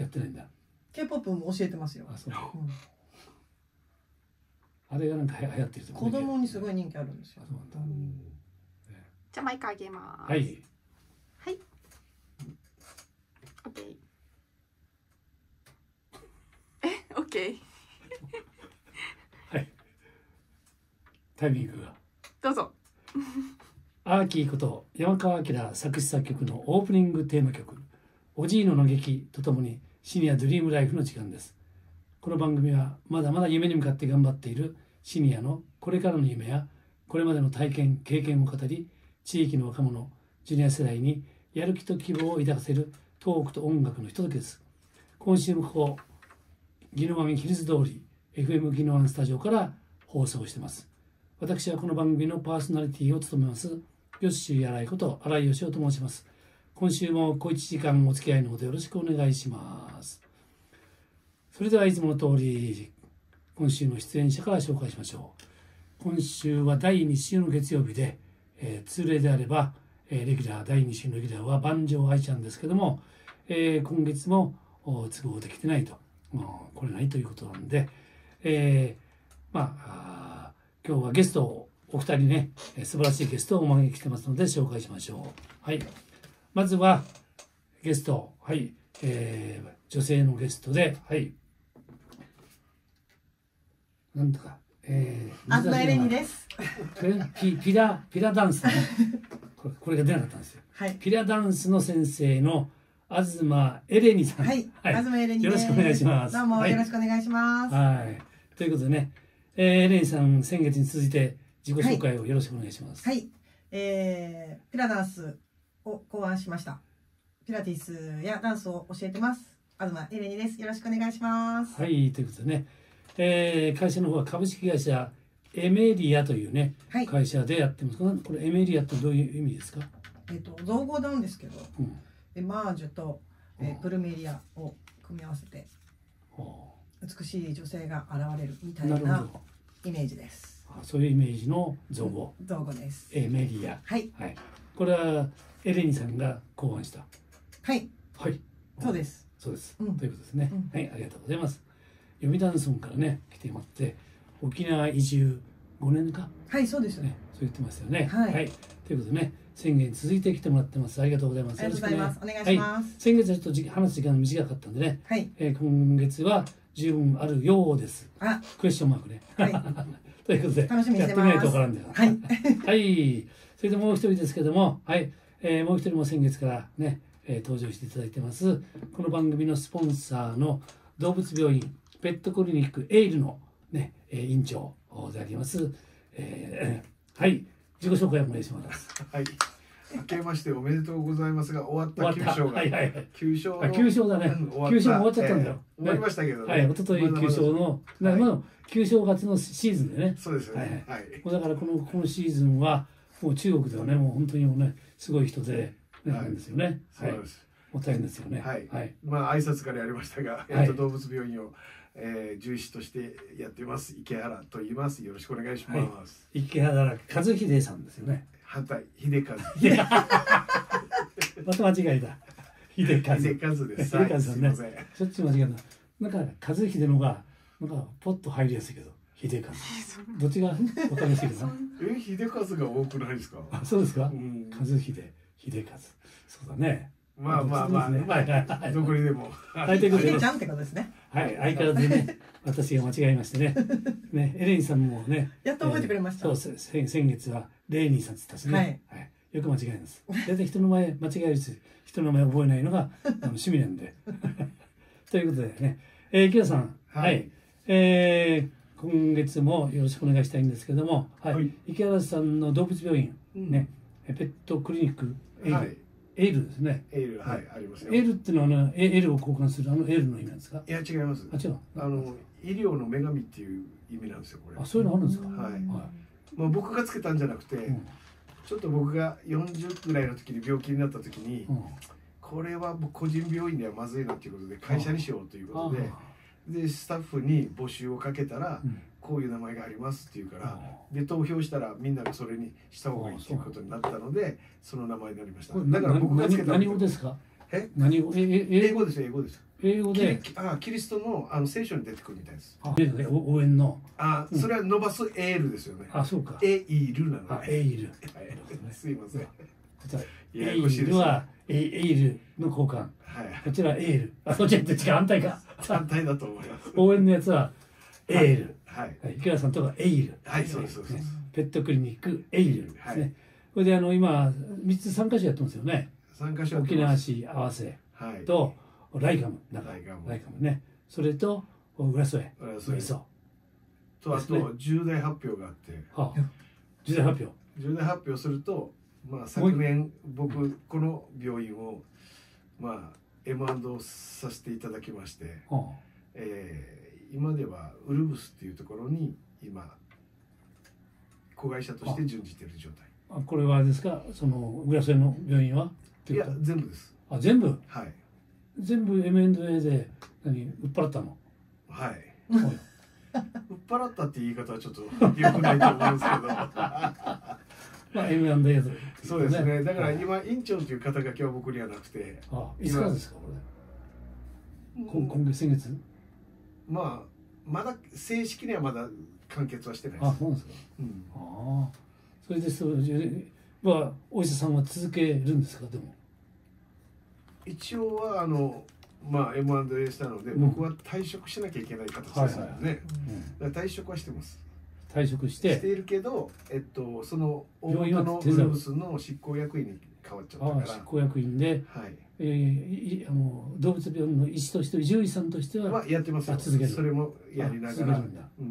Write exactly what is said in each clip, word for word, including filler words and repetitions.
やってないんだ。 ケーポップ も教えてますよ。 あ、そう、 うん、 あれがなんか流行ってると子供にすごい人気あるんですよ。 あ、そうなんだ、うん、 じゃあマイクあげます。 はいはい。オッケー。え、オッケー。 はい。タイミングが。 どうぞ。 アーキーこと山川明作詞作曲のオープニングテーマ曲「おじいの嘆き」とともにシニアドリームライフの時間です。この番組はまだまだ夢に向かって頑張っているシニアのこれからの夢やこれまでの体験経験を語り、地域の若者ジュニア世代にやる気と希望を抱かせるトークと音楽のひとときです。今週もここ宜野湾ヒルズ通り エフエム 宜野湾スタジオから放送しています。私はこの番組のパーソナリティを務めますヨッシー新井こと新井義雄と申します。今週も小いちじかんお付き合いのほどよろしくお願いします。それではいつもの通り今週の出演者から紹介しましょう。今週はだいに週の月曜日で、えー、通例であれば、えー、レギュラーだいに週のレギュラーは万丈愛ちゃんですけども、えー、今月も都合できてないと来れないということなんで、えー、まあ今日はゲストをお二人ね、素晴らしいゲストをお招きしてますので紹介しましょう。はい、まずはゲスト、はい、えー、女性のゲストで、はい、なんとか、えー、東エレニです。 ピピラピラダンス、ね、これ、これが出なかったんですよ。 はい、 ピラダンスの先生の東エレニさん、 はい、はい、東エレニです。 よろしくお願いします。 どうもよろしくお願いします。 はい、はい、ということでね、えー、エレニさん先月に続いて自己紹介をよろしくお願いします。 はい、はい、えー、ピラダンスを考案しました。ピラティスやダンスを教えてます。東エレニです。よろしくお願いします。 はい、ということでね、えー、会社の方は株式会社エメリアというね、はい、会社でやってます。これエメリアってどういう意味ですか？ えっと造語なんですけど、うん、エマージュと、えー、プルメリアを組み合わせて美しい女性が現れるみたいなイメージです。 あ、そういうイメージの造語。 造語です。 エメリア。 はい。 はい。これはエレニさんが考案した。 はい。 はい。 そうです。 そうです。 うん、 ということですね、うん。はい、ありがとうございます。読谷村からね来てもらって沖縄移住ごねんか。 はい、そうですね。そう言ってますよね。 はい。 はい、ということでね、先月続いて来てもらってます。ありがとうございます。 ありがとうございます。お願いします。はい、 先月はちょっと話す時間が短かったんでね。 はい。 えー、今月は十分あるようです。 あ、 クエスチョンマークね。 はい。 ということで楽しみにしてます。 やってみないとわからんだよ。 はい。 はい。それでもう一人ですけども、はい、えー、もう一人も先月からね、えー、登場していただいてます。この番組のスポンサーの動物病院ペットクリニックエイルのね、えー、院長であります。えー、はい、自己紹介をお願いします。 はい。明けましておめでとうございますが、終わったきゅう勝が、 はいはいはい、 きゅう勝のきゅう勝だね。きゅう勝終わっちゃったんだよ。 終わりましたけどね。 はい、一昨日きゅう勝の、まだきゅう勝勝ちのシーズンでね。 そうですよね。はい。 もうだからこの今シーズンはもう中国ではね、もう本当にもうね、すごい人でなんですよね。 そうです。 もう大変ですよね。 はい。まあ挨拶からやりましたが、えっと動物病院をえー、獣医師としてやってます池原と言います。よろしくお願いします。 はい、池原和秀さんですよね。 反対、秀和。 また間違えた。秀和。 秀和です。 秀和さんね。しょっちゅう間違えた。なんか和秀のがなんかポッと入りやすいけど、秀和。どっちがわかりやすいかな。 え、秀和が多くないですか。 あ、そうですか。うん、和秀、秀和。そうだね。 まあまあまあ、ね、どこにでも。 はい、ということで、ちゃんってことですね。 はい、相変わらずね、私が間違えましてね。ね、エレンさんもね。 やっと覚えてくれました。 そう、先月はレイニーさんって言ったしね。はい。よく間違えます。大体人の前間違えるし、人の名前覚えないのが趣味なんで。ということでね、えー、池田さん、はい、えー、今月もよろしくお願いしたいんですけども、はい、池原さんの動物病院ね、ペットクリニックはい。 エールですね。 エール、はい、ありますよ。 エールっていうのはね、エールを交換するあのエールの意味なんですか。 いや、違います。 あ、違う。 あの、医療の女神っていう意味なんですよ、これ。 あ、そういうのあるんですか。 はい。まあ、僕がつけたんじゃなくて、ちょっと僕がよんじゅうぐらいの時に病気になった時に、これは個人病院ではまずいなっていうことで、会社にしようということで、で、スタッフに募集をかけたら、こういう名前がありますっていうから、で投票したらみんながそれにした方がいいっていうことになったので、その名前になりました。だから僕がつけた。 何語ですか。 え、 何語？ 英語です。英語です。 英語でキリあキリストのあの聖書に出てくるみたいです。 あお応援のあそれは伸ばすエールですよね。 あそうかエイルなのあね。 エイルはいすいません。 エイルはエイルの交換、 はいこちらエール、あそっちは違う反対か反対だと思います。 応援のやつはエール、 はい池原さんとかエイル、 はいそうですそうです。 ペットクリニックエイルですね。これであの今みっつさんかしょやってますよね。 参加者沖縄市合わせとライカムなんかライカムね、それと浦添浦添とあと重大発表があって、 はあ、重大発表重大発表すると、まあ、昨年僕この病院をまあ エムアンド させていただきまして、はあえー、今ではウルブスっていうところに今子会社として準じている状態。 あこれはあれですか、その浦添の病院は？ いや全部です。 あ全部？ はい。 全部 エムアンドエー で何売っ払ったの？ はい。売っ払ったって言い方はちょっと良くないと思うんですけど。 まあ エムアンドエー で。 そうですね。だから今院長という肩書きは僕にはなくて。 あ、いつからですかこれ？今今月先月？ まあまだ正式にはまだ完結はしてないです。 あ、そうなんですか。うん。ああ。それでそれまあお医者さんは続けるんですかでも？ 一応はあのまあ エムアンドエー したので、うん、僕は退職しなきゃいけない形ですよね。退職はしてます。 退職してしているけど、えっとその大元のウルブスの執行役員に変わっちゃったから。 執行役員で、はい、えー、あの動物病院の医師として獣医さんとしては、 まあ、やってますよ。 続ける。 それもやりながら、うん、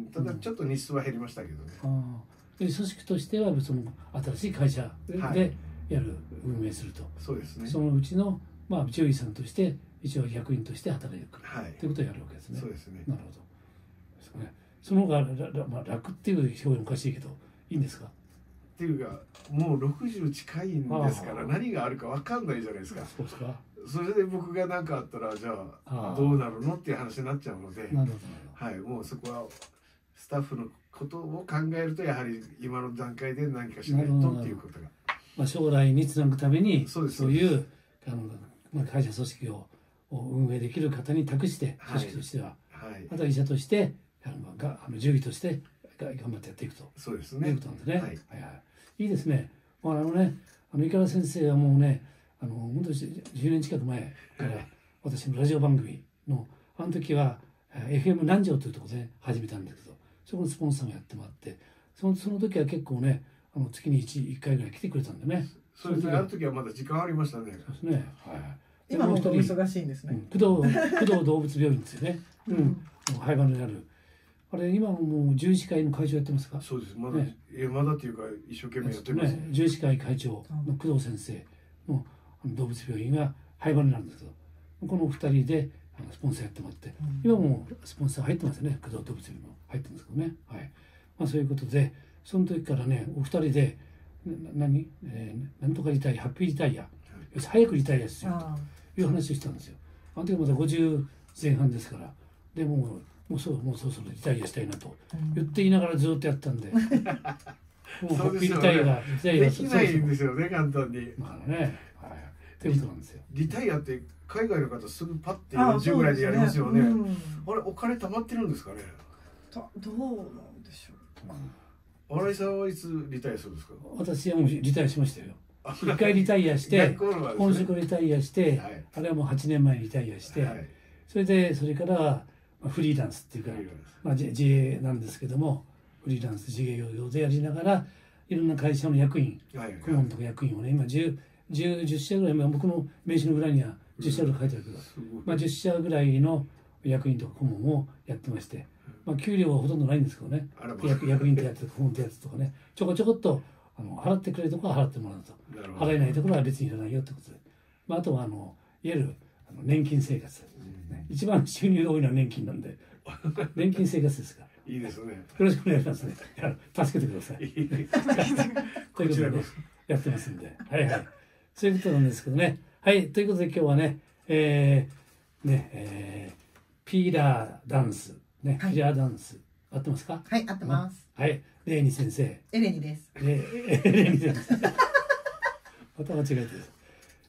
ただちょっと日数は減りましたけどね。 あで組織としてはその新しい会社でやる、運営すると。 そうですね。 そのうちのまあ獣医さんとして一応役員として働く、 はい、 ということをやるわけですね。 そうですね。 なるほど。ですね。その方がまあ楽っていう表現おかしいけどいいんですか？ っていうかもうろくじゅう近いんですから何があるか分かんないじゃないですか。 そうですか。 それで僕が何かあったらじゃあどうなるのっていう話になっちゃうので、 なるほど。 はい、もうそこはスタッフのことを考えるとやはり今の段階で何かしないとっていうことが、 まあ、将来につなぐためにそうですそういうあの、まあ、会社組織を運営できる方に託して組織としては、はいはい、また医者としてあのがあの獣医として頑張ってやっていくと。 そうですね。 いうことなんですね。 はいはいはい、いいですね。まあ、あのねあの池原先生はもうねあの本当にじゅうねん近く前から私のラジオ番組のあの時は エフエム 南城というところで始めたんですけど、そこのスポンサーもやってもらって、そのその時は結構ねあの月に 1, いっかいぐらい来てくれたんでね。 そうですね。あの時はまだ時間ありましたね。 そうですね。はい。 今も忙しいんですね。 工藤工藤動物病院ですよね。うん。廃盤になる。あれ今もう獣医師会の会長やってますか？ そうです。まだ、ね、いやまだっていうか一生懸命やってます。 ね、獣医師会会長の工藤先生の動物病院が廃盤になるんですけど、このお二人であのスポンサーやってもらって、うん、今もスポンサー入ってますよね。工藤動物病院も入ってるんですけどね。はい。まあそういうことで、その時からねお二人で何、えー、なんとかリタイア、ハッピーリタイア、早くリタイアしようという話をしたんですよ。あの時まだごじゅうぜん半ですから、でもうもうそうもうそろそろリタイアしたいなと言っていながらずっとやったんで、もうハッピーリタイアがリタイアできないんですよね、簡単に。 まあね、はい、っていうことなんですよ。 リタイアって海外の方すぐパッてよんじゅうぐらいでやりますよね。あ, ね、うん、あれお金貯まってるんですかね。 どうなんでしょう。 新井さんはいつリタイアするんですか。 私はもうリタイアしましたよ。一回リタイアして、本職リタイアして、はい、あれはもうはちねんまえにリタイアして、はい、それでそれからフリーランスっていうか、まあ、自営なんですけども、フリーランス自営業でやりながらいろんな会社の役員、顧問とか役員をね今 10, 10, 10社ぐらい、まあ、僕の名刺の裏にはじゅっ社ぐらい書いてあるけど、まあ、じゅっ社ぐらいの役員とか顧問をやってまして、まあ、給料はほとんどないんですけどね、役, 役員ってやつとか顧問ってやつとかね、ちょこちょこっとあの払ってくれるところは払ってもらうと、払えないところは別にいらないよってことで、まあ、あとはあのいわゆるあの年金生活、ね、一番収入が多いのは年金なんで年金生活ですからいいですね。 よろしくお願いしますね。助けてください。ということで、ね、やってますんで、はいはい。そういうことなんですけどね。はい、ということで今日はね、えー、ね、えー、ピーラーダンス、ね、はい、ピーラーダンス、合ってますか？ はい、合ってます。 はい、レイニ先生。 エレニです。 え、エレニ先生。また間違えてる。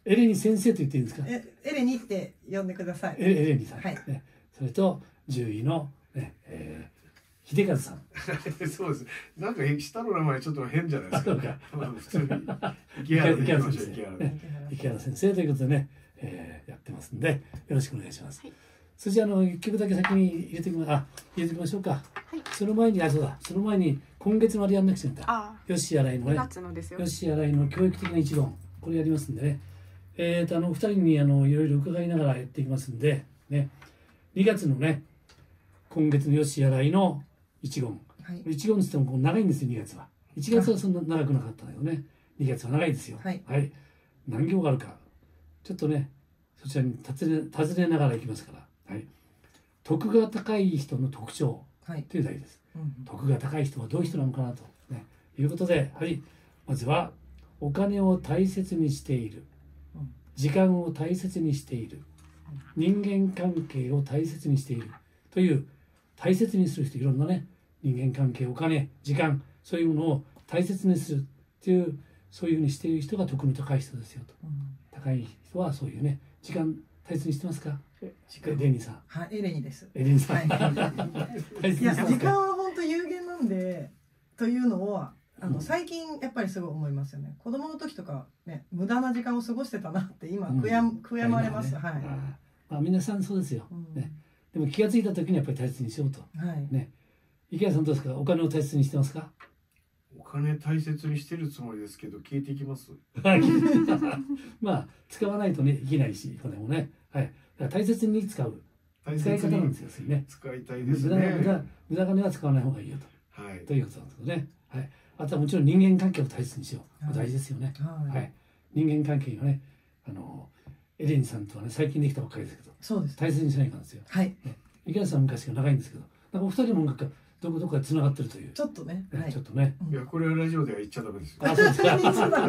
エレニ先生と言っていいんですか。 えエレニって呼んでください。 エレエレニさん、 はいね、それと獣医の、ねえー、秀和さん。 そうです。なんか下の名前ちょっと変じゃないですか。まあ普通に池原池原先生、ね、池原先生ということでね、えー、やってますんでよろしくお願いします。はい、そしてあの一曲だけ先に入れておきまあ入れておきましょうか。はい、その前にあそうだその前に今月までやんなくちゃいけない。ヨッシー新井のね、ヨッシー新井の教育的な一言これやりますんでね。えーとあの二人にあのいろいろ伺いながらやっていきますんでね。にがつのね今月のヨッシー新井の一言。はい、一言にしてもこう長いんですよにがつは。いちがつはそんな長くなかったんだけどね。にがつは長いですよ。はい。はい、何行があるかちょっとねそちらに尋ね尋ねながらいきますから。はい。徳が高い人の特徴という題です。はいうん、徳が高い人はどういう人なのかなと、ね、いうことで、はい、まずはお金を大切にしている、時間を大切にしている、人間関係を大切にしているという大切にする人いろんなね人間関係お金時間そういうものを大切にするっていうそういうふうにしている人が徳の高い人ですよと、うん、高い人はそういうね時間大切にしてますか。レニーさん。 はい、エレニーです。 エレニーさん。 はい、いや時間は本当有限なんでというのをあの最近やっぱりすごい思いますよね。子供の時とかね無駄な時間を過ごしてたなって今悔や、うん、悔やまれます。はい。 まあ皆さんそうですよ。うんね、でも気がついた時にやっぱり大切にしようと。はいね。池谷さんどうですか。お金を大切にしてますか。 お金大切にしてるつもりですけど消えていきます。 まあ使わないとねいけないしこれもね。はい。大切に使う使い方なんですよね。 使いたいですね。 無駄無駄無駄金は使わない方がいいよと。はい。ということなんですけどね。はい。あとはもちろん人間関係を大切にしよう。はい、大事ですよね。はい。はい、人間関係がね、あのエレンさんとはね最近できたばっかりですけど、 そうです。 大切にしないからですよ。はい。ね、池谷さんは昔が長いんですけど、なんかお二人もなんかどこどこか繋がってるという。 ちょっとね。 はい、ちょっとね。 いやこれはラジオでは言っちゃダメですよ。 あ、そうですか。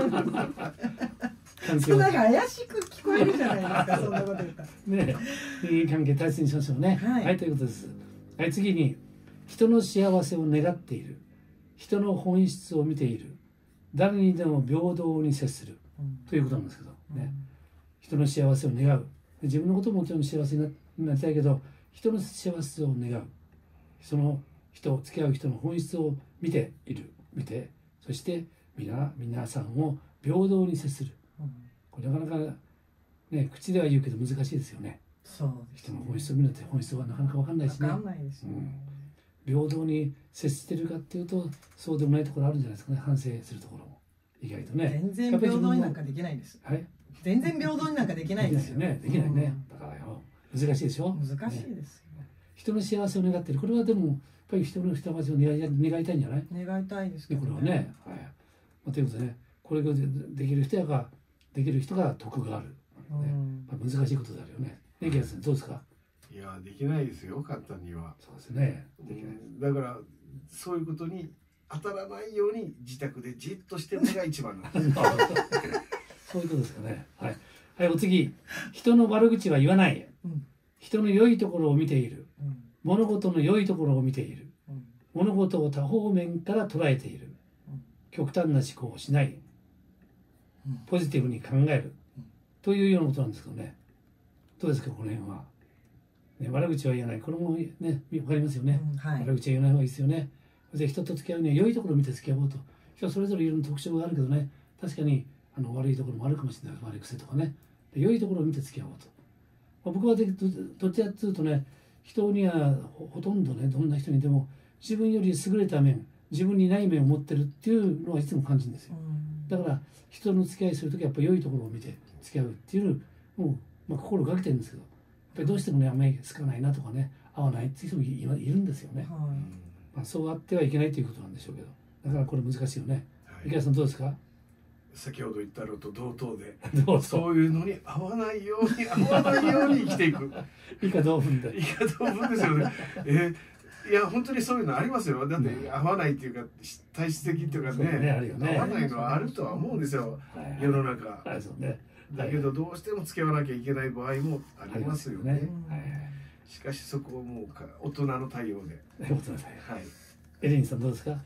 そうなんか怪しく聞こえるじゃないですか。そんなこと言ったら。 ね、人間関係大切にしましょうね。はい、はい、ということです。はい、次に人の幸せを願っている、人の本質を見ている、誰にでも平等に接する、うん、ということなんですけど、ね、うん、人の幸せを願う。自分のことももちろん幸せになりたいけど、人の幸せを願う。その人付き合う人の本質を見ている、見て、そして皆皆さんを平等に接する。これなかなかね口では言うけど難しいですよね。 そうですね。 人の本質を見るって本質はなかなか分かんないしね。 分かんないですよね、 うん。平等に接してるかっていうとそうでもないところあるんじゃないですかね。反省するところも意外とね。 全然平等になんかできないです。はい。全然平等になんかできないですよね。 できないね。だからよ難しいでしょ。 難しいですよ、ね。 人の幸せを願っている。これはでもやっぱり人の幸せを願い願いたいんじゃない？ 願いたいですけどね。 これはね。はい。まあ、ということでね、これができる人やができる人が得がある、ね、まあ、難しいことだよね。ね、池谷さんどうですか。 いやできないですよ簡単には。 そうですね。 できない。だからそういうことに当たらないように自宅でじっとしてるのが一番なんです。 そういうことですかね。はい。はい、お次。人の悪口は言わない。うん、人の良いところを見ている。うん、物事の良いところを見ている。うん、物事を多方面から捉えている。うん、極端な思考をしない。ポジティブに考えるというようなことなんですけどね。どうですかこの辺は、ね、悪口は言わない。これもね分かりますよね、うんはい、悪口は言わない方がいいですよね。で人と付き合うには良いところを見て付き合おうと。人それぞれいろんな特徴があるけどね、確かにあの悪いところもあるかもしれない。悪い癖とかね。で良いところを見て付き合おうと、まあ、僕はで ど, どっちかというとね、人には ほ, ほとんどねどんな人にでも自分より優れた面、自分にない面を持ってるっていうのはいつも感じるんですよ。だから人の付き合いするときはやっぱり良いところを見て付き合うっていうのを、まあ、心がけてるんですけど、やっぱりどうしてもねあんまり好かないなとかね合わないっていう人も い, いるんですよね、はいまあ、そうあってはいけないということなんでしょうけど、だからこれ難しいよね、はい、池谷さんどうですか。 先ほど言ったのと同等でどうそういうのに合わないように合わないように生きていく以下同文で以下同文ですよね。えー、いや本当にそういうのありますよ。だって合わないっていうか体質的っていうか ね, ね, あるよね合わないのはあるとは思うんですよ、はい、世の中、はいそうね、だけどどうしても付き合わなきゃいけない場合もありますよね、はい、しかしそこをもう大人の対応で大人の対応、はい、エレンさんどうですか。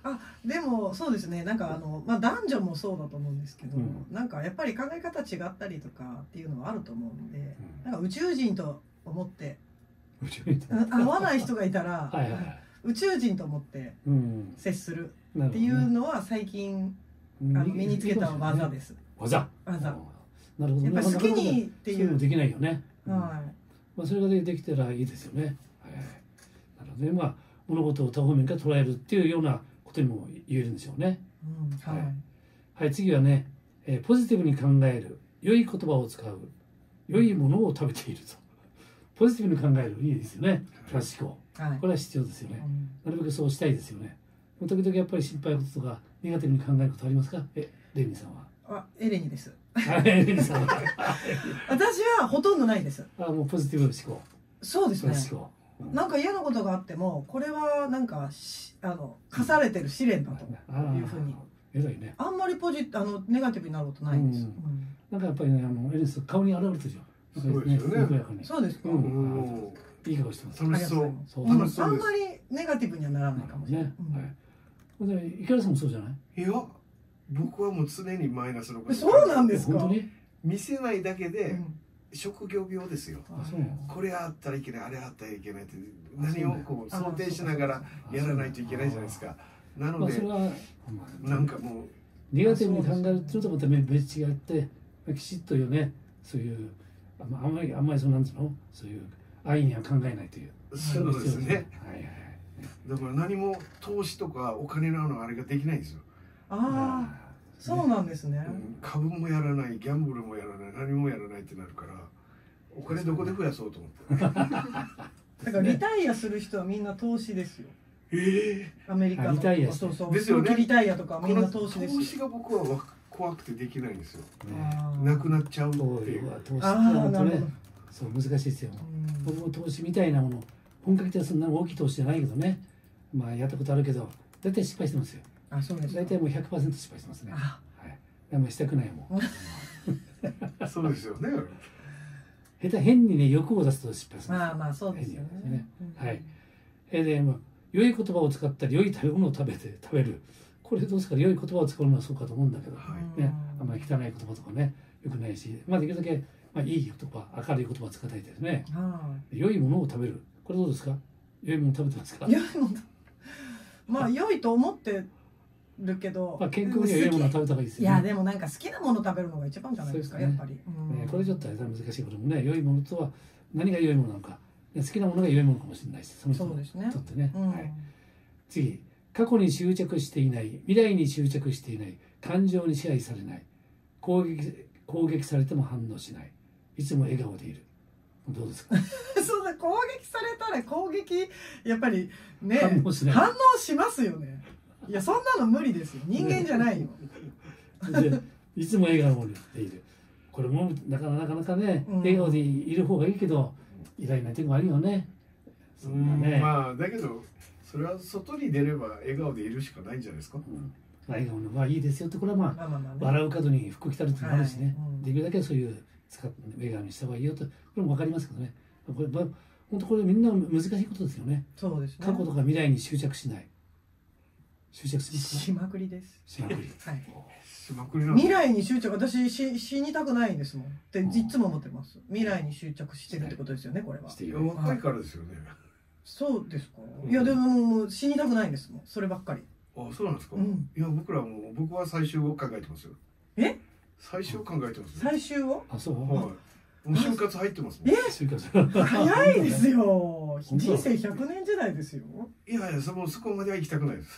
あでもそうですねなんかあの、まあ、男女もそうだと思うんですけど、 うんなんかやっぱり考え方違ったりとかっていうのはあると思うんで、 うんなんか宇宙人と思って宇宙人うん合わない人がいたらはいはいはい。 宇宙人と思ってうん。 接するなるほどねっていうのは最近あの身につけた技ですす。 技。 技なるほど。 やっぱり好きにっていうそういうのできないよね。うんはまあそれがでできたらいいですよね。はい。なるほどね。まあ物事を多方面から捉えるっていうようなことにも言えるんでしょうね。 い、うんはいはい、次はね、えーポジティブに考える、良い言葉を使う、良いものを食べていると。ポジティブに考える、いいですよね。プラス思考。 はいこれは必要ですよね。 うんなるべくそうしたいですよね。時々やっぱり心配事とか、ネガティブに考えることありますか？え、レミさんは。 あエレニですはいレミさんは。 私はほとんどないですあ、もうポジティブ思考。 そうですねプラス思考。うんなんか嫌なことがあってもこれはなんかしあの課されてる試練だとあーいうふうに偉いね。 あんまりポジあのネガティブになることないんです、 うんうんなんかやっぱりね、あのエリス顔に現れてるじゃん。 そうですよねにこやかに。 そうですか、 うあおいい顔してます。 楽しそうりがとうございますそううん楽しそうですあんまりネガティブにはならないかもしれない、 ね。 うんはい。これで、イカラさんもそうじゃない？ いや僕はもう常にマイナスのことそうなんですか本当に？ 見せないだけうでん職業病ですよ。 あ、そうなの。 これあったらいけないあれあったらいけないって何をこう想定しながらやらないといけないじゃないですか。なのでまあそれはなんかもネガティブに考えるっていうのとまた別違ってきちっというねそういうあんまあんまりあんまりそうなんつうのそういう安易には考えないといううそうですね。 はいはいだから何も投資とかお金のあれができないんですよ。 ああそうなんですね、 うん株もやらないギャンブルもやらない何もやらないってなるからお金どこで増やそうと思って。 だからリタイアする人はみんな投資ですよええアメリカのあリタイアしてそうそうですよね早期リタイアとかこみんなの投資ですよ投資が僕はわ怖くてできないんですよ。 ねあーなくなっちゃうって投いう。 資ってあー本当ねなるほどそう難しいですようん僕も投資みたいなもの本格的なそんな大きい投資じゃないけどねまあやったことあるけど大体失敗してますよあそうですか大体もう ひゃくパーセント 失敗してますねあはいでもしたくないもんそうですよね。 下手変にね欲を出すと失敗するんですよまあまあそうですよね変にねうんはいえーでまあ良い言葉を使ったり良い食べ物を食べて食べるこれどうですか良い言葉を使うのはそうかと思うんだけど、 はいね、あんまり汚い言葉とかねよくないし、まあ、できるだけ、まあ、いい言葉明るい言葉を使いたいですねは良いものを食べるこれどうですか良いもの食べてますかい良いものまあ良いと思ってるけど、 まあ、健康には良いものを食べた方がいいですいよねやでもなんか好きなもの食べるのが一番じゃないですかそうですねやっぱり、うんねこれちょっとあれだ難しいこともね良いものとは何が良いものなのかね好きなものが良いものかもしれないしその人にそうですねとってね、 うんはい、次過去に執着していない未来に執着していない感情に支配されない攻撃攻撃されても反応しないいつも笑顔でいるどうですかそうだ攻撃されたら攻撃やっぱりね反応しない反応しますよねいやそんなの無理ですよ人間じゃないよでいつも笑顔でいるこれもなかなかなかね、 うん笑顔でいる方がいいけどイライラな時もあるよねそんなね、 まあだけどそれは外に出れば笑顔でいるしかないんじゃないですか。 うん笑顔の方がいいですよってこれはまあまあまあまあね笑う角に服着たるっていうのもあるしね、 はいうんできるだけそういう使って笑顔にした方がいいよとこれも分かりますけどねこれ、まあ、本当これみんな難しいことですよねそうですね過去とか未来に執着しない執着しますかしまくりですしまくりはいしまくりなの。 未来に執着私し死にたくないんですもんっていつも思ってます未来に執着してるってことですよねこれはしているいや若いからですよね。 そうですかうんいやでももう死にたくないんですもんそればっかりあ、そうなんですか。 うんいや僕らもう僕は最終を考えてますよ。 え最終を考えてますよ。 最終をあそう、 はい。もう就活入ってますもん。 え就活早いですよ当人生ひゃくねん時代ですよいやいやそのそこまでは行きたくないです。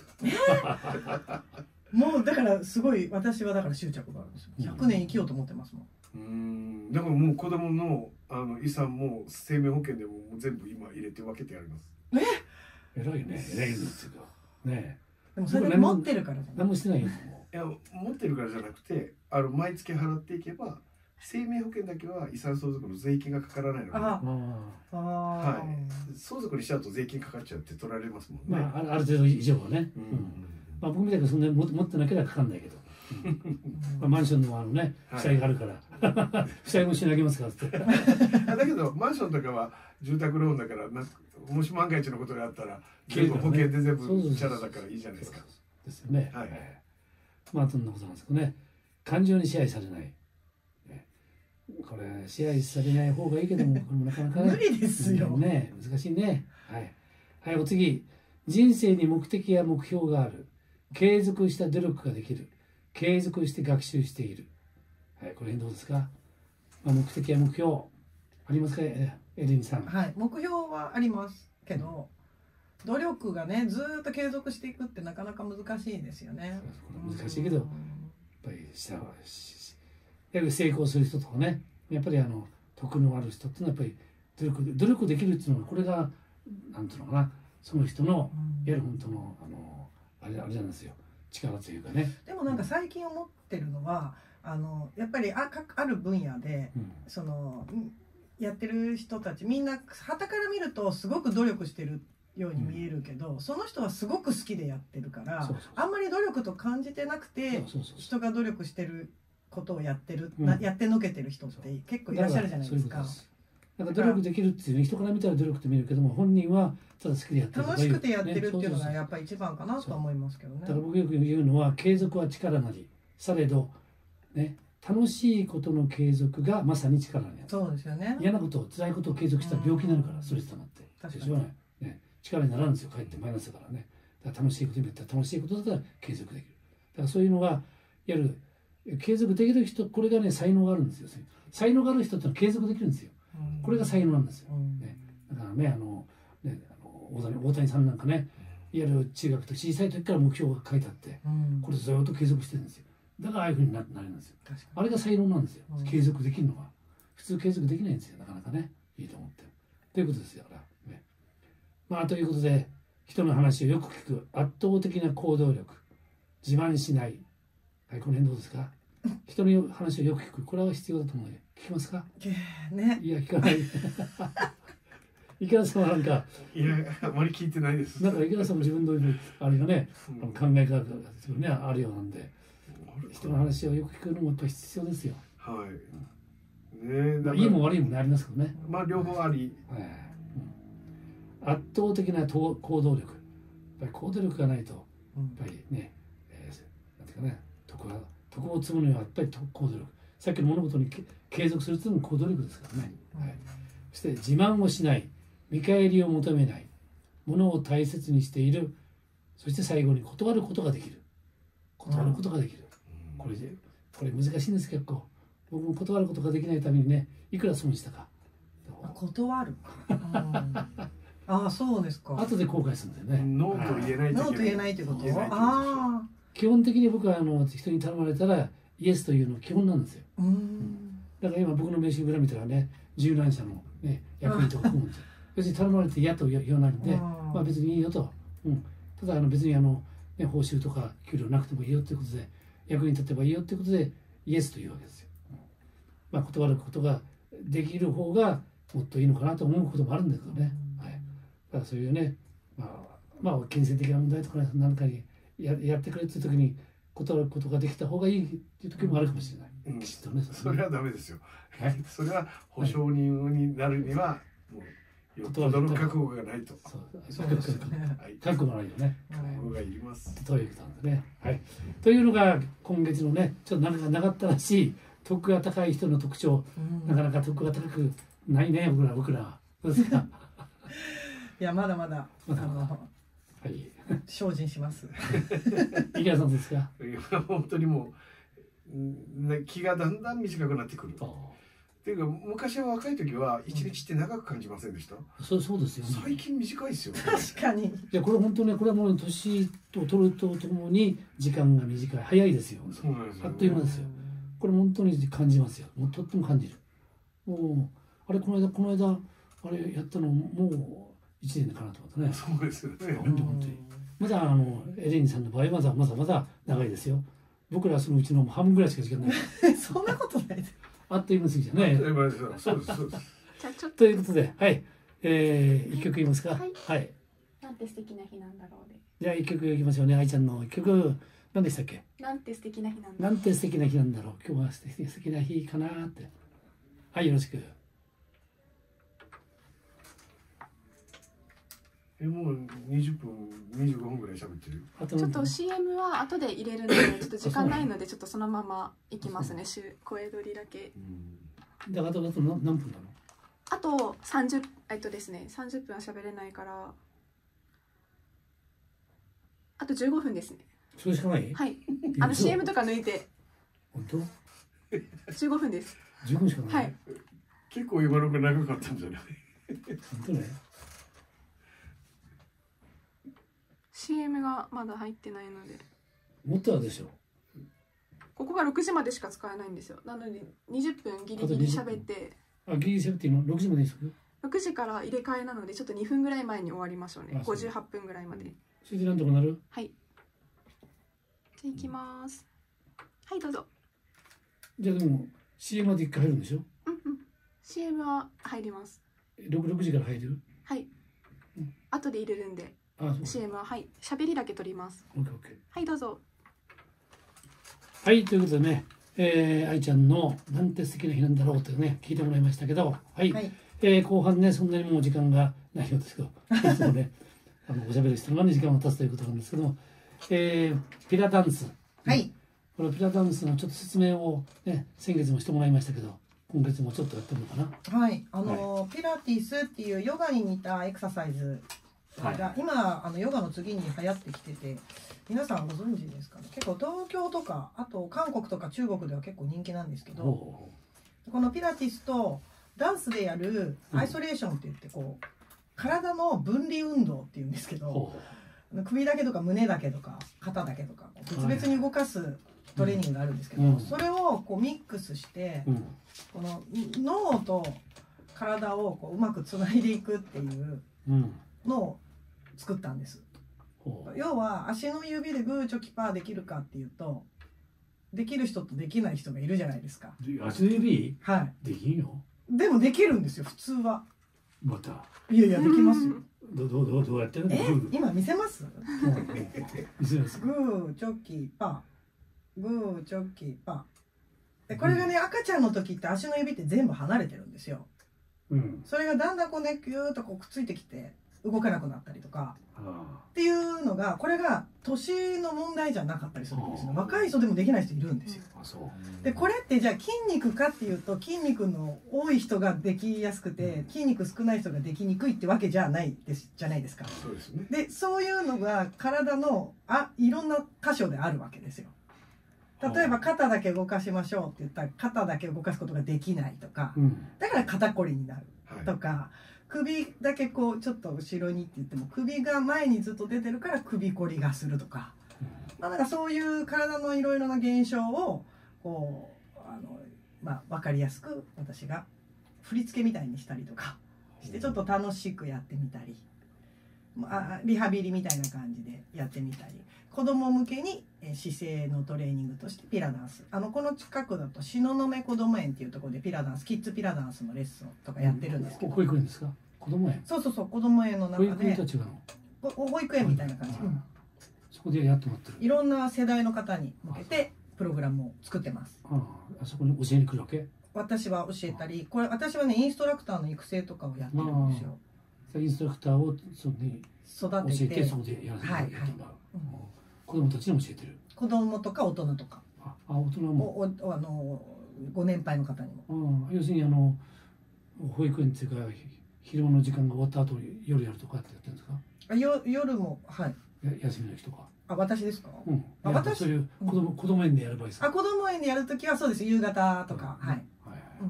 もうだからすごい私はだから執着があるんですよひゃくねん生きようと思ってますもんうーん。だからもう子供のあの遺産も生命保険でももう全部今入れて分けてやります。 偉いね偉いんですよねでもそれで持ってるからじゃない何もしてないよもいや持ってるからじゃなくてあの毎月払っていけば生命保険だけは遺産相続の税金がかからないので、 あうああはい、相続にしちゃうと税金かかっちゃって取られますもんね。 まああるある程度以上はね、 ううんんまあ、僕みたいにそんなに持持ってなければかかんないけど、まあ、マンションのあのねはい負債があるから負債も一緒にあげますからってあだけどマンションとかは住宅ローンだからなもし万が一のことがあったら全部保険で全部チャラだからいいじゃないですか。 ですよね。 はいえーまあそんなことなんですけどね、感情に支配されない、ね、これ支配されない方がいいけどもこれもなかなかね無理ですよね、難しいね。はい、はい、お次、人生に目的や目標がある、継続した努力ができる、継続して学習している。はい、これどうですか。まあ、目的や目標ありますか、エレニさん。 はい、目標はありますけど、努力がねずーっと継続していくってなかなか難しいですよね。 これ難しいけど、やっぱりしたやっぱり成功する人とかね、やっぱりあの徳のある人っていうのはやっぱり努力努力できるっていうのは、これがなんていうのかな、その人のいわゆる本当のあのあれあれなんですよ、力というかね。 でもなんか最近思ってるのは、あのやっぱりあかある分野で、 うん、 そのやってる人たちみんな傍から見るとすごく努力してるように見えるけど、うん、その人はすごく好きでやってるから、 そうそうそう、 あんまり努力と感じてなくて、 そうそうそう、 人が努力してることをやってる、 うん、 なやってのけてる人って結構いらっしゃるじゃないですか。 なんか努力できるっていうね、人から見たら努力って見るけども、本人はただ好きでやってる、 楽しくてやってるっていうのがやっぱり一番かなとは思いますけどね。 だから僕よく言うのは、継続は力なり、されどね、楽しいことの継続がまさに力になる。 そうですよね。 嫌なことを辛いことを継続したら病気になるから、ストレス溜まって。 確かにでしょうね。ね、力にならんですよ、かえってマイナスだからね。だから楽しいことにやったら楽しいことだったら継続できる。だからそういうのがいわゆる継続できる人、これがね才能があるんですよ。才能がある人ってのは継続できるんですよ。これが才能なんですよ。ね、だからね、あのね、あの大谷大谷さんなんかね、いわゆる中学と小さい時から目標が書いてあって、これずっと継続してるんですよ。だからああいうふうにななれるんですよ。あれが才能なんですよ。継続できるのが。普通継続できないんですよ。なかなかね、いいと思ってる。ということですよ。だからね。まあということで、人の話をよく聞く圧倒的な行動力、自慢しない。はい、この辺どうですか。人の話をよく聞く、これは必要だと思うよ。聞きますか。 ね。 いや、聞かない。池田さんはなんか、 いや、あまり聞いてないです。 なんか池田さんも自分のあれがね、 うん、 考え方がねあるようなんで、人の話をよく聞くのもやっぱり必要ですよ。 はい。ね、 まあ、いいも悪いもねありますけどね。 まあ両方あり。 はい、うん、圧倒的な行動力。やっぱり行動力がないと、やっぱりね、えー、なんていうかね、徳が徳を積むにはやっぱり行動力。さっきの物事に継続するというのも行動力ですからね。はい、そして自慢をしない、見返りを求めない、ものを大切にしている、そして最後に断ることができる。断ることができる。うん、これでこれ難しいんです結構。僕も断ることができないためにね、いくら損したか。 断る。ああ、そうですか。 後で後悔するんだよね。 ノーと言えない。 ノーと言えないということ。ああ。 基本的に僕はあの人に頼まれたらイエスというの基本なんですよ。うん、だから今僕の名刺裏見たらね、十何社のね役員とか組むんですよ。別に頼まれて嫌と言わないんで、まあ別にいいよと。うん、ただあの別にあの、ね、報酬とか給料なくてもいいよということで、役に立てばいいよということでイエスというわけですよ。まあ、断ることができる方がもっといいのかなと思うこともあるんだけどね。はい、だからそういうね、まあ、まあ金銭的な問題とか何かに や, やってくれっていう時に断ることができた方がいいっていう時もあるかもしれない。 うん、 きちっとね。 それはダメですよ。 はい、 それは保証人になるにはもうよっぽどの覚悟がないと。 そうそうですね。覚悟がないよね。 覚悟がいります。 ということなんですね。はい。というのが今月のね、ちょっとなんか長ったらしい。徳が高い人の特徴、うん、なかなか徳が高くないね、僕ら僕ら。どうですか。 いや、まだまだ、 まだまだあの、はい、精進します。 池田さんですか。 いや、本当にもう、ね、気がだんだん短くなってくる。っていうか、昔は若い時は一日って長く感じませんでした。 うん、そう、そうですよね。 最近短いですよ。 確かに。いや、これ本当ね、これはもう年を取るとともに時間が短い、早いですよ。 そうなんですよ。 あっという間ですよ。これ本当に感じますよ。もうとっても感じる。もうあれこの間この間あれやったのもう一年かなと思ってね。 そうですよね。 本当本当に。まだあのエレンさんの場合はまだまだまだ長いですよ。僕らそのうちの半分ぐらいしか時間ない。 そんなことないです。 あっという間すぎじゃね。 そうですそうです。 じゃあちょっとということで、はい、えー、一曲言いますか。はい。はい、 なんて素敵な日なんだろうで。 じゃあ一曲いきましょうね。愛ちゃんの一曲。何でしたっけ。 なんて素敵な日なんだろう。 なんて素敵な日なんだろう。今日は素敵素敵な日かなって。はい、よろしく。 ええ、もうにじゅっぷんにじゅうごふんぐらい喋ってる。 あとちょっと シーエム は後で入れるのでちょっと時間ないのでちょっとそのままいきますね。週声取りだけ。 うん、 だからあとあと何何分なの？ あとさんじゅうえっとですねさんじゅっぷんは喋れないからあとじゅうごふんですね。 それしかない？ はいあの シーエム とか抜いて本当？ じゅうごふんです。 じゅうごふんしかない。 はい。 結構今のが長かったんじゃない？ 本当ね。 シーエム がまだ入ってないのでもっとあるでしょ。 ここがろくじまでしか使えないんですよ。なのでにじゅっぷんギリギリ喋ってあ、ギリギリ喋っていいの？ろくじまでにしとく？ ろくじから入れ替えなのでちょっとにふんぐらい前に終わりましょうね。 あそうごじゅうはっぷんぐらいまで。 それでなんとかなる？ はい。じゃあ行きます。はいどうぞ。 じゃあでも シーエム まで一回入るんでしょ？ うんうん。シーエム は入ります。 ろく、ろくじから入る？ はい。 うん、 後で入れるんで。 あ、そう。 シーエム ははい。喋りだけ取ります。 オッケーオッケー。 はいどうぞ。 はい、ということでね、えー、愛ちゃんのなんて素敵な日なんだろうってね聞いてもらいましたけど、はい、はい、えー、後半ねそんなにもう時間がないようですけど、いつもねあのおしゃべりしてる間に時間が経つということなんですけども、えー、ピラダンス、 はい、 このピラダンスのちょっと説明をね先月もしてもらいましたけど、今月もちょっとやってるのかな。 はい、あの、はい、ピラティスっていうヨガに似たエクササイズが、はい、今あのヨガの次に流行ってきてて、皆さんご存知ですかね。結構東京とかあと韓国とか中国では結構人気なんですけど、このピラティスとダンスでやるアイソレーションって言ってこう体の分離運動っていうんですけど、首だけとか胸だけとか肩だけとか別々に動かすトレーニングがあるんですけど、うん、それをこうミックスして、うん、この脳と体をこううまくつないでいくっていうのを作ったんです。要は足の指でグーチョキパーできるかっていうとできる人とできない人がいるじゃないですか。 足の指？ はい。 できんよ。 でもできるんですよ普通は。 また。 いやいやできますよ。 どどどどうやってるの？ え今見せます？ 見せます。 グーチョキパーグーチョキパーでこれがね、赤ちゃんの時って足の指って全部離れてるんですよ。うん。それがだんだんこうねギューッとこうくっついてきて動かなくなったりとか。っていうのがこれが年の問題じゃなかったりするんですね。若い人でもできない人いるんですよ。でこれってじゃあ筋肉かっていうと筋肉の多い人ができやすくて筋肉少ない人ができにくいってわけじゃないですじゃないですか。 そうですね。 でそういうのが体のあいろんな箇所であるわけですよ。例えば肩だけ動かしましょうって言ったら肩だけ動かすことができないとか、だから肩こりになるとか。はい、首だけこうちょっと後ろにって言っても首が前にずっと出てるから首こりがするとか、まあ、なんかそういう体のいろいろな現象をこうあの、まあ、分かりやすく私が振り付けみたいにしたりとかしてちょっと楽しくやってみたり、まあ、リハビリみたいな感じでやってみたり、子供向けに姿勢のトレーニングとしてピラダンス、あのこの近くだと東雲こども園っていうところでピラダンスキッズピラダンスのレッスンとかやってるんですけど、 保育園ですか？子供園？ そうそうそう、子供園の中で保育園と違うの？ 保育園みたいな感じ、うん、 そこでやってもらってる。 いろんな世代の方に向けてプログラムを作ってます。 ああ、あそこに教えに来るわけ？ 私は教えたり、これ私はねインストラクターの育成とかをやってるんですよ。 インストラクターをそのに育てて教えてそこでやらせてもらう。子供たちに教えてる。 子供とか大人とか。 あ、大人も。 おおあのご年配の方にも。ああ、要するにあの保育園っていうか昼間の時間が終わった後夜やるとかってやってるんですか？ あ、よ夜もはい。 や休みの日とか。 あ、私ですか？ うん。あ、私そういう子供、うん、子供園でやる場合ですか？ あ、子供園でやるときはそうです。夕方とか、うん、はい。はいはい。うん。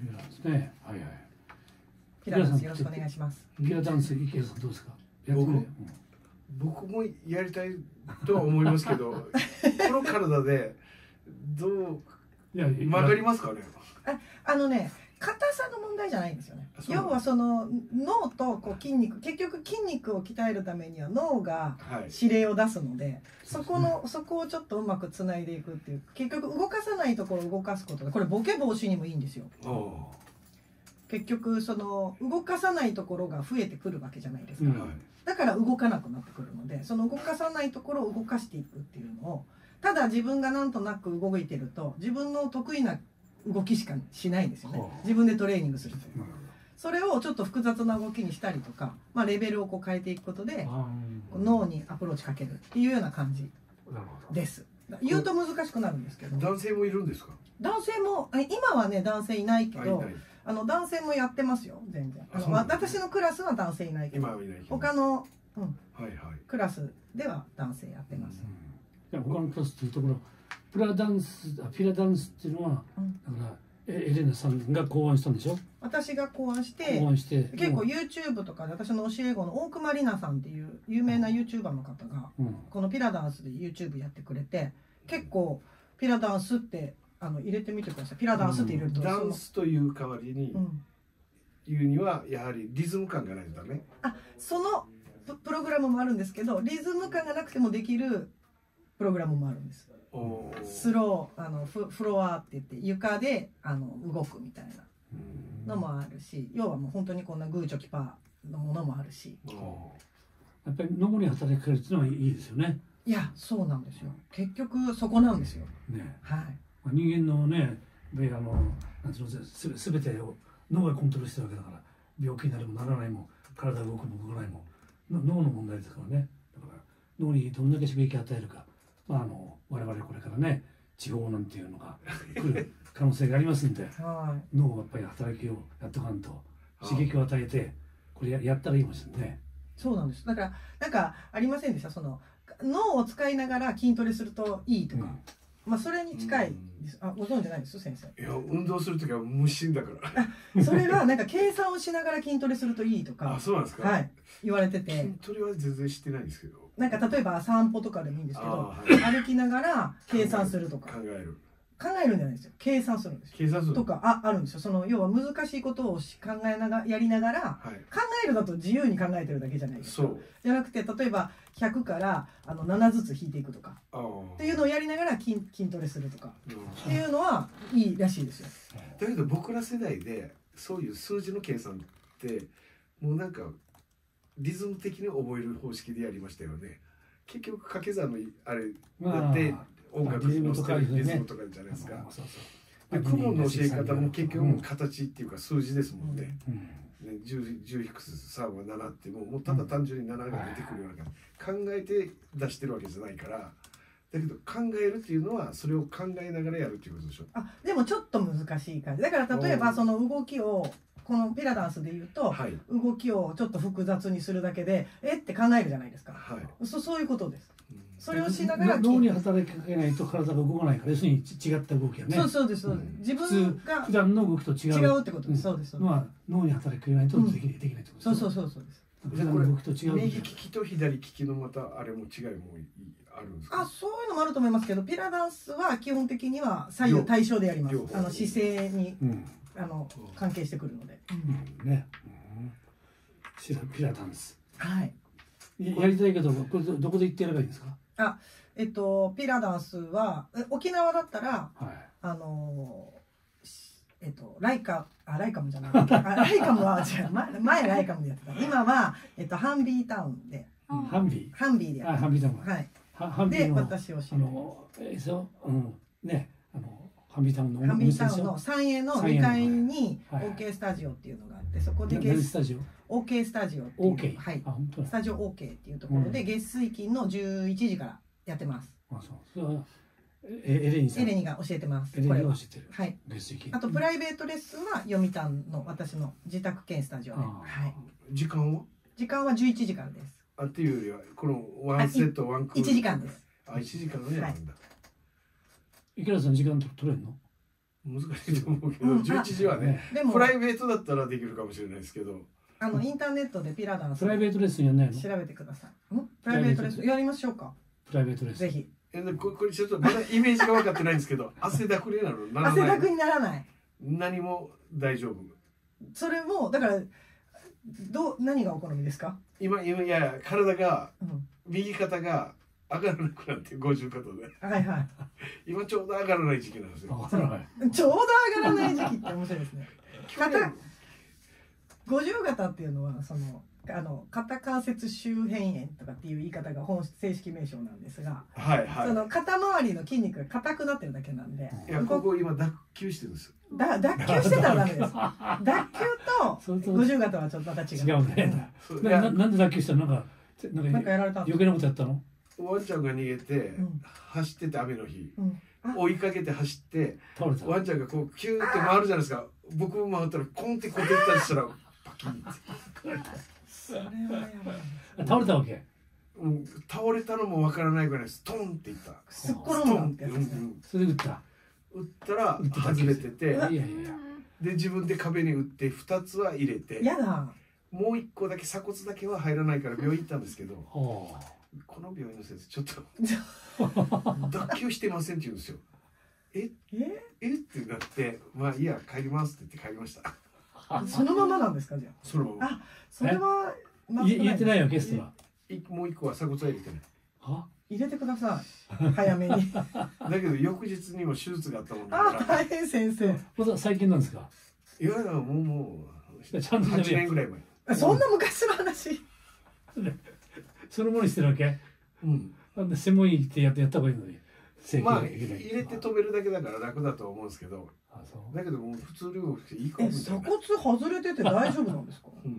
ピラダンスね。はいはい。 ピラダンスよろしくお願いします。 ピラダンス池谷さんどうですか？ 僕も、僕もやりたいとは思いますけど、この体でどう曲がりますかね？ あ、あのね。硬さの問題じゃないんですよね。要はその脳とこう筋肉、結局筋肉を鍛えるためには脳が指令を出すので、はい、そこのそこをちょっとうまくつないでいくっていう、結局動かさないところを動かすことで、これボケ防止にもいいんですよ。結局その動かさないところが増えてくるわけじゃないですか、うん、だから動かなくなってくるので、その動かさないところを動かしていくっていうのを、ただ自分がなんとなく動いてると自分の得意な動きしかしないんですよね。自分でトレーニングすると。 それをちょっと複雑な動きにしたりとか、まあ、レベルをこう変えていくことで脳にアプローチかけるっていうような感じです。言うと難しくなるんですけど。 男性もいるんですか？ 男性も今はね男性いないけど、あの男性もやってますよ全然。あの私のクラスは男性いないけど、他の、うんはいはい、クラスでは男性やってます。 うん、他のクラスっていうところプラダンスピラダンスっていうのは、うん、だからエレナさんが考案したんでしょ？ 私が考案して考案して結構 YouTube とかで私の教え子の大熊里奈さんっていう有名な YouTuber の方が、うん、このピラダンスで YouTube やってくれて結構ピラダンスってあの入れてみてください。ピラダンスって入れると、 うん、ダンスという代わりに、うん、言うにはやはりリズム感がないとダメ。 あ、そのプログラムもあるんですけどリズム感がなくてもできるプログラムもあるんです。スローあの フ, フロアって言って床であの動くみたいなのもあるし、要はもう本当にこんなグーチョキパーのものもあるし、 やっぱり脳に働きかけるっていうのはいいですよね。 いやそうなんですよ。結局そこなんですよ。ね、はい。 人間のね、あのなんていうのすすべてを脳がコントロールしてるわけだから、病気になるもならないも体が動くも動かないも脳の問題ですからね。だから脳にどんだけ刺激を与えるか。まあ、あの我々これからね地方なんていうのが来る可能性がありますんで、はい、脳をやっぱり働きをやっとかんと刺激を与えてこれ や, やったらいいもんですね。 そうなんです。だからなんかありませんでした？その脳を使いながら筋トレするといいとか、うん、まあそれに近いです。あ、ご存知ないです先生？ いや運動するときは無心だからそれがなんか計算をしながら筋トレするといいとかあ、そうなんですか？ はい、言われてて、 筋トレは全然知ってないんですけど、 なんか例えば散歩とかでもいいんですけど、はい、歩きながら計算するとか考える考えるんじゃないですよ、計算するんですよ。 計算するとか あ, あるんですよ。その要は難しいことを考えながらやりながら、はい、考えるだと自由に考えてるだけじゃないですか。そうじゃなくて例えばひゃくからあのななずつ引いていくとかっていうのをやりながら 筋, 筋トレするとか、うん、っていうのはいいらしいですよ。 だけど僕ら世代でそういう数字の計算ってもうなんかリズム的に覚える方式でやりましたよね。結局掛け算のあれだって音楽のステルリズムとかじゃないですか。雲の教え方も結局形っていうか数字ですもんね。じゅう引くさんはななってもうただ単純にななが出てくるような感じ、考えて出してるわけじゃないから。だけど考えるっていうのはそれを考えながらやるっていうことでしょ。 あ、でもちょっと難しい感じだから例えばその動きをこのピラダンスでいうと、はい、動きをちょっと複雑にするだけでえって考えるじゃないですか、はい、そ, そういうことです。それをしながら脳に働きかけないと体が動かないから、要するに違った動きやね。 そうそうですそうです、うん、自分が普段の動きと違う違うってことです。そうですそうです。 まあ脳に働きかけないとできない、うん、できないってことです。 そうそうそうそうです。 普段の動きと違う。 右利きと左利きのまたあれも違いもあるんですか？ あ、そういうのもあると思いますけど、ピラダンスは基本的には左右対称でやります。あの姿勢に、うん、あの関係してくるので。 うん、ね。うん、ピラダンス。 はい。 やりたいけど、これどこで行ってやればいいんですか？ あ、えっとピラダンスは沖縄だったら、はい、あのえっとライカあライカムじゃない。あライカムは違う。前, 前ライカムでやってた。今はえっとハンビータウンで。 ハンビー。 ハンビーでやってた。 ハンビータウン。 はい。 ハンビーで私を知る。 あのえー、そううんねあの。ハンビータウンのハンビータウンの三栄のにかいに オーケー スタジオっていうのがあって、そこでゲスオーケー スタジオっていう、はい、スタジオ オーケー っていうところで月水金のじゅういちじからやってます。 あ、そう。それはエレニさん。 エレニが教えてます。 エレニが教えてる。 はい。月水金。あとプライベートレッスンは読谷の私の自宅兼スタジオで。はい。 時間は？ 時間はじゅういちじからです。 あっていうよりはこのワンセットワンクール。 いちじかんです。 あ、いちじかんのやるんだ。 池田さん時間取れるの？ 難しいと思うけど、うん、じゅういちじはね、でもプライベートだったらできるかもしれないですけど、 あのインターネットでピラダンスプライベートレッスンやんないの？ 調べてください。ん？プライベートレッスンやりましょうか。 プライベートレッスンぜひ。 え、これちょっとまだイメージが分かってないんですけど、汗だくになる？ならない？ 汗だくにならない。 何も大丈夫。 それもだからどう何がお好みですか？ 今今いや体が、うん、右肩が上がらなくなってごじゅう肩で、 はいはい、 今ちょうど上がらない時期なんですよ。 ちょうど上がらない時期って面白いですね。肩五十肩っていうのはそのあの肩関節周辺炎とかっていう言い方が本正式名称なんですが、 はいはい。 その肩周りの筋肉が硬くなってるだけなんで、 いやここ今脱臼してるんです。 だ脱臼してたらダメです。脱臼と五十肩はちょっとまた違う。 違うね。なななんで脱臼したの？なんかなんなんかやられた。 余計なことやったの？ ワンちゃんが逃げて、うん、走ってて雨の日、うん、追いかけて走って倒れた。 ワンちゃんがこうキューって回るじゃないですか。僕も回ったらコンってこう出たりしたらパキンって。 それはやばい。 倒れたわけ。 うん、倒れたのもわからないぐらいストンっていった。 すっ転んだってやつですね。 それで打った。 打ったら外れてて、いやいやで自分で壁に打って二つは入れて。 やだ。 もう一個だけ鎖骨だけは入らないから病院行ったんですけど、この病院の先生ちょっと脱臼してませんって言うんですよ。えええってなって、まあいいや帰りますって言って帰りました。 そのままなんですかじゃあ。 そのまま。 あ、それは入れてないよゲストは。 もう一個は鎖骨は入れてない。 は？入れてください。早めに。 だけど翌日にも手術があったもんだから。 あ、大変先生。 最近なんですか？ いやいやもうもうちゃんとはちねんぐらい前。 そんな昔の話。 そのものにしてるわけ？うん。なんで専門医ってやってやった方がいいのに。 まあ入れて止めるだけだから楽だとは思うんですけど。あ、そう。だけどもう普通療法していいかも。 鎖骨外れてて大丈夫なんですか？うん。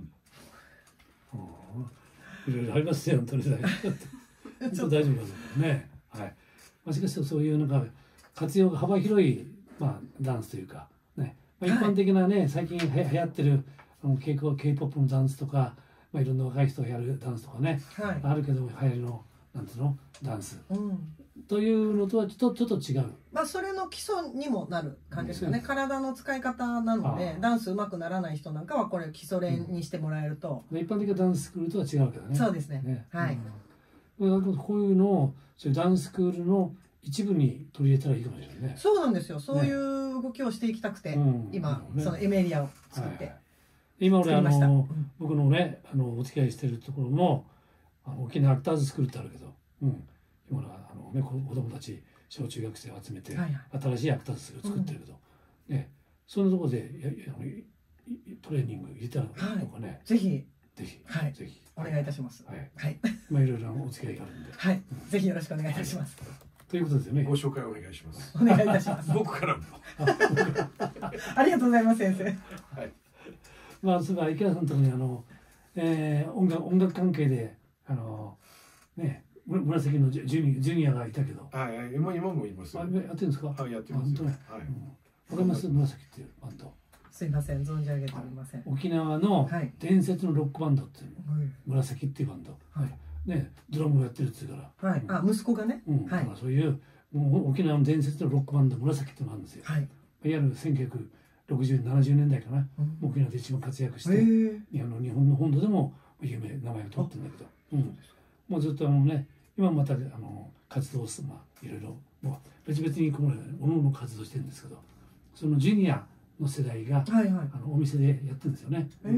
いろいろありますよ本当に。ちょっと大丈夫ですね。はい。まあしかしそういうなんか活用が幅広いまあダンスというかね。まあ一般的なね最近は流行ってるK-ポップのダンスとか、まあいろんな若い人がやるダンスとかね。あるけど流行りのなんていうのダンス。というのとはちょっとちょっと違う。 まあそれの基礎にもなる感じですかね。体の使い方なのでダンス上手くならない人なんかはこれ基礎練にしてもらえると。 一般的なダンススクールとは違うけどね。 そうですね。はい。 こういうのをそういうダンススクールの一部に取り入れたらいいかもしれないね。 そうなんですよ。そういう動きをしていきたくて今そのエメリアを作って。 今俺あの僕のねあのお付き合いしてるところの沖縄アクターズスクールってあるけど、うん、今のあのね子供たち小中学生を集めて新しいアクターズスクールを作ってるけど、ねそんなところでトレーニング入れたらとかね。 ぜひぜひはいぜひお願いいたします。 はいはい。まあいろいろお付き合いがあるんで。 はい。ぜひよろしくお願いいたします。 ということでね。 ご紹介お願いします。 お願いいたします。 僕からも。 ありがとうございます先生。はい。 まあ、それは池田さんのところにあの、えー、音楽音楽関係であのね紫のジュニジュニアがいたけど、 はい、今今もいます。 あ、やってるんですか？ はい、やってます。 本当ね。はい。わかります？紫っていうバンド。 すいません、存じ上げておりません。 沖縄の伝説のロックバンドっていう紫っていうバンド。はい。ね、ドラムをやってるっていうから。 はい。あ、息子がね。 うん。はい。そういうもう沖縄の伝説のロックバンド紫っていうのがあるんですよ。はい。いわゆるせんきゅうひゃくろくじゅう、ななじゅうねんだいかな、うん、沖縄で一番活躍して、日本の日本の本土でも有名名前を取ってるんだけど、うん、もうずっとあのね今またあの活動をまあいろいろもう別々にこのおのおの活動してるんですけど、そのジュニアの世代が、はいはい、あのお店でやってるんですよね。うん、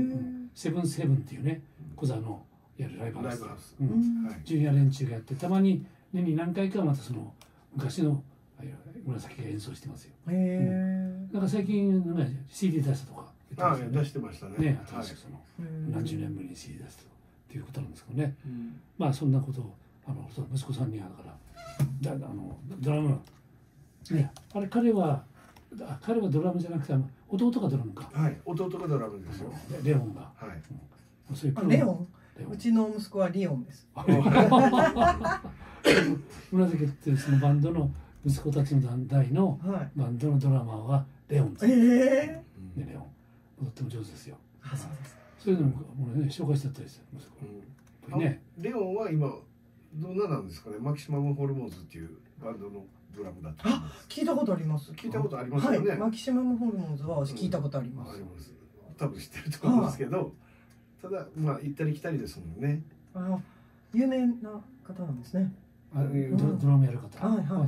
セブンセブンっていうね小座のいわゆるライブハウス、うん、はい、ジュニア連中がやってたまに年に何回かまたその昔の紫が演奏してますよ。へえ。なんか最近のね シーディー 出したとか言ってましたね。ああ出してましたね。 ね、新しくその何十年ぶりに シーディー 出したっていうことなんですけどね。まあそんなことをあの息子さんにはだからだあのドラムね、あれ彼は彼はドラムじゃなくて弟がドラムか。 はい、弟がドラムですよ。 レオンが。 はい。そういうレオン。うちの息子はリオンです。 紫っていうそのバンドの息子たちの団体のバンドのドラマーはレオンです。ええー。レオン。とっても上手ですよ。あ、そうです。そういうのもね紹介してたりする息子。 ね。レオンは今どんななんですかね。マキシマムホルモンズっていうバンドのドラムだった。 あ、聞いたことあります。 聞いたことありますよね。 はい。マキシマムホルモンズは聞いたことあります。 あります。多分知ってると思うんですけど、ただまあ行ったり来たりですもんね。 あ、有名な方なんですね。 あ、ドラムやる方。 はいはい。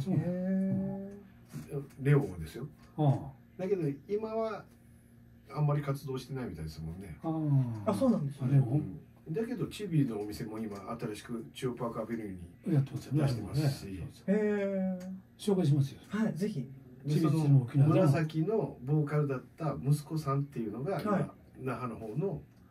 レオンですよ。だけど今はあんまり活動してないみたいですもんね。 あ、そうなんですね。 だけどチビのお店も今新しく中央パークアベニューにやってますよね。 出してますし。 へえ。 紹介しますよ。 はい、ぜひ。 その紫のボーカルだった息子さんっていうのが今那覇の方の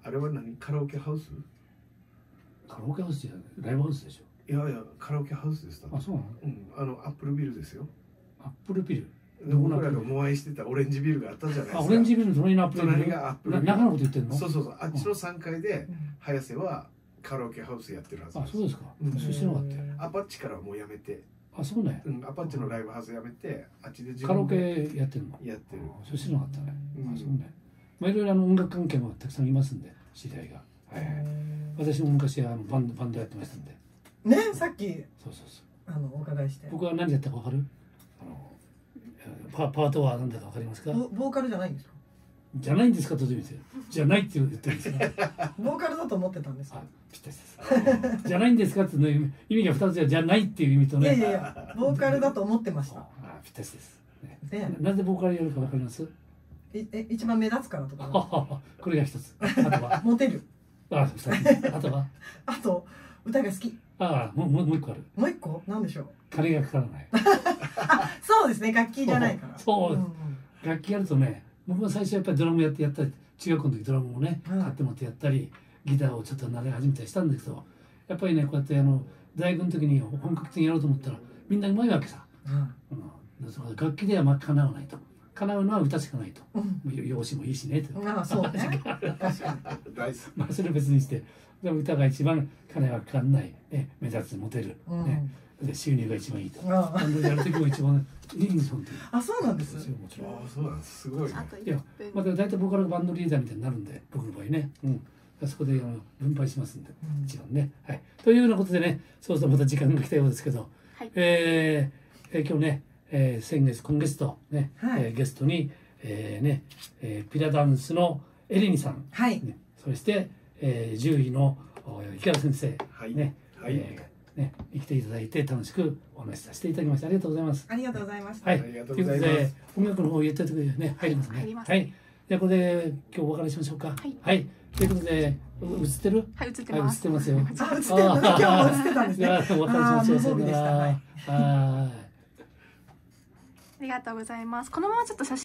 あれは何カラオケハウス？ カラオケハウスじゃないライブハウスでしょ。 いやいやカラオケハウスです。 あ、そうなの？ うんあのアップルビルですよ。 アップルビル。 僕らがモアイしてたオレンジビルがあったじゃないですか。 あ、オレンジビルの隣のアップルビル。 隣がアップルビル。 中のこと言ってんの？ そうそうそうあっちのさんがいで早瀬はカラオケハウスやってるはずあ、そうですか。 うんそうしてなかったよ。 アパッチからはもうやめて、 あ、そうね。 うんアパッチのライブハウスやめてあっちで自カラオ分でケやってるの？ やってる。 あ、そうしてなかったね。 うんあ、そうね。まあいろいろあの音楽関係もたくさんいますんで、知り合いが。はいはい。私も昔あのバンドバンドやってましたんで。 ねさっきそうそうそう。 あのお伺いして僕は何やったかわかる？あのパパートは何だかわかりますか？ ボボーカルじゃないんですか？ じゃないんですかと言うんですよ。じゃないって言ってるんですか。 ボーカルだと思ってたんですあか？、 ぴったしです。じゃないんですかっていうの意味が二つでじゃないっていう意味とね。 いやいやいやボーカルだと思ってました。 あ、ぴったしです。ねねなぜボーカルやるかわかります？ いえ一番目立つからとかこれが一つ。あとは、 モテるあ、二つ。あとは、 あと歌が好きあ、もうもうもう一個ある。 もう一個なんでしょう？ 金がかからない。 あそうですね楽器じゃないからそう。 んん楽器やるとね、僕は最初やっぱりドラムやってやったり、中学校の時ドラムをね、 うん買ってもらってやったり、ギターをちょっと習い始めたりしたんだけど、やっぱりね、こうやってあの大学の時に本格的にやろうと思ったら、みんなうまいわけさ。 うんうん、その楽器ではまあ叶わないと。叶うのは歌しかないと。 うん容姿もいいしねと。 ああそうね確かに大好き。 まあそれは別にして、でも歌が一番金はかかんない、ね、目立つ、モテる、 うんね、で収入が一番いいと。 ああバンドでやる時も一番いいんです、本当に。 あそうなんですそうもちろん。 ああそうなんですすごいね。 あといやいっまた大体僕からバンドリーダーみたいになるんで、僕の場合ね。うん。そこであの分配しますんで、 うん一番ね。はい。というようなことでね、そうそうまた時間が来たようですけど、 はいえーえー今日ね、えー先月、今月とね、 はいえーゲストに、えーね、えーピラダンスのエレニさん、 はいね、そして、えー、獣医のお池原先生、 はいね、 はいえーね、来ていただいて楽しくお話しさせていただきました。ありがとうございます。 ありがとうございましたはい。 ありがとといううことございますで、音楽の方言っておいてくれね、入りますね。 入りますはい。じゃあこれで今日お別れしましょうか。 はいはい。ということで、う映ってる？ はい映ってはい、映ますってますよ。 あ映ってるの今日も映ってたんですねじゃあお別れしましょう。 あー無さよなら。 防備でしたはいはーい。 ありがとうございます。このままちょっと写真